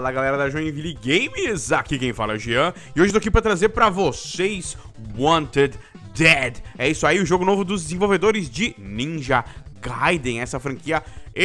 Fala galera da Joinville Games, aqui quem fala é o Jean. E hoje eu tô aqui pra trazer pra vocês Wanted Dead. É isso aí, o jogo novo dos desenvolvedores de Ninja Gaiden. Essa franquia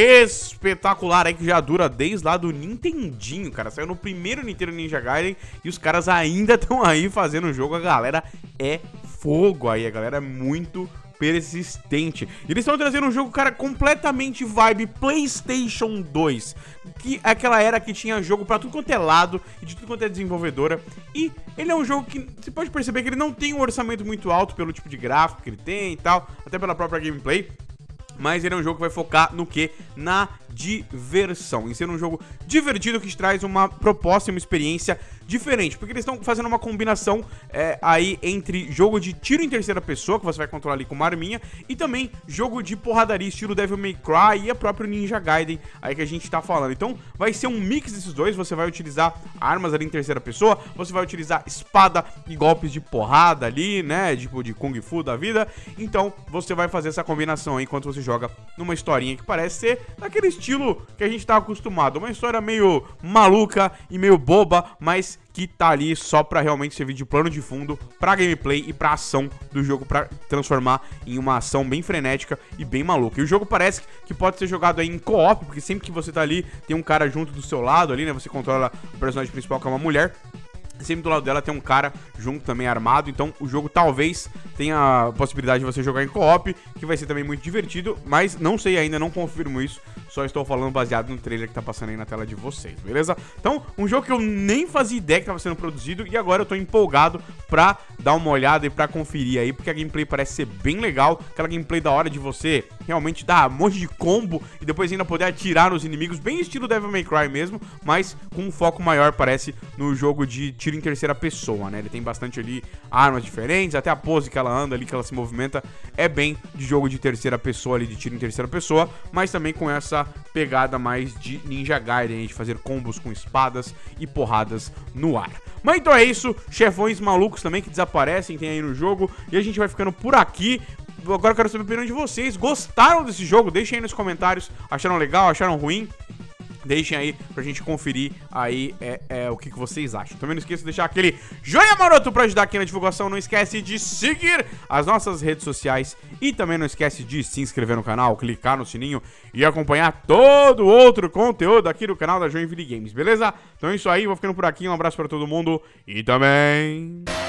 espetacular aí que já dura desde lá do Nintendinho, cara. Saiu no primeiro Nintendo Ninja Gaiden e os caras ainda estão aí fazendo o jogo. A galera é fogo aí, a galera é muito persistente. E eles estão trazendo um jogo, cara, completamente vibe PlayStation 2, que é aquela era que tinha jogo pra tudo quanto é lado e de tudo quanto é desenvolvedora. E ele é um jogo que você pode perceber que ele não tem um orçamento muito alto pelo tipo de gráfico que ele tem e tal, até pela própria gameplay. Mas ele é um jogo que vai focar no quê? Na diversão, em ser um jogo divertido que te traz uma proposta e uma experiência diferente, porque eles estão fazendo uma combinação aí entre jogo de tiro em terceira pessoa, que você vai controlar ali com uma arminha, e também jogo de porradaria estilo Devil May Cry e a própria Ninja Gaiden aí que a gente tá falando. Então vai ser um mix desses dois. Você vai utilizar armas ali em terceira pessoa, você vai utilizar espada e golpes de porrada ali, né, tipo de Kung Fu da vida. Então você vai fazer essa combinação aí enquanto você joga numa historinha que parece ser daquele estilo que a gente tá acostumado, uma história meio maluca e meio boba, mas que tá ali só pra realmente servir de plano de fundo pra gameplay e pra ação do jogo, pra transformar em uma ação bem frenética e bem maluca. E o jogo parece que pode ser jogado aí em co-op, porque sempre que você tá ali, tem um cara junto do seu lado ali, né, você controla o personagem principal, que é uma mulher. Sempre do lado dela tem um cara junto também armado, então o jogo talvez tenha a possibilidade de você jogar em co-op, que vai ser também muito divertido, mas não sei ainda, não confirmo isso, só estou falando baseado no trailer que tá passando aí na tela de vocês, beleza? Então, um jogo que eu nem fazia ideia que tava sendo produzido e agora eu tô empolgado pra dar uma olhada e pra conferir aí, porque a gameplay parece ser bem legal, aquela gameplay da hora de você realmente dar um monte de combo e depois ainda poder atirar nos inimigos, bem estilo Devil May Cry mesmo, mas com um foco maior, parece, no jogo de tiro em terceira pessoa, né? Ele tem bastante ali armas diferentes, até a pose que ela anda ali, que ela se movimenta, é bem de jogo de terceira pessoa ali, de tiro em terceira pessoa, mas também com essa pegada mais de Ninja Gaiden, de fazer combos com espadas e porradas no ar. Mas então é isso, chefões malucos também que desaparecem, tem aí no jogo, e a gente vai ficando por aqui. Agora eu quero saber a opinião de vocês. Gostaram desse jogo? Deixem aí nos comentários. Acharam legal? Acharam ruim? Deixem aí pra gente conferir aí o que vocês acham. Também não esqueça de deixar aquele joinha maroto pra ajudar aqui na divulgação. Não esquece de seguir as nossas redes sociais. E também não esquece de se inscrever no canal, clicar no sininho e acompanhar todo outro conteúdo aqui do canal da Joinville Games, beleza? Então é isso aí, vou ficando por aqui. Um abraço pra todo mundo e também...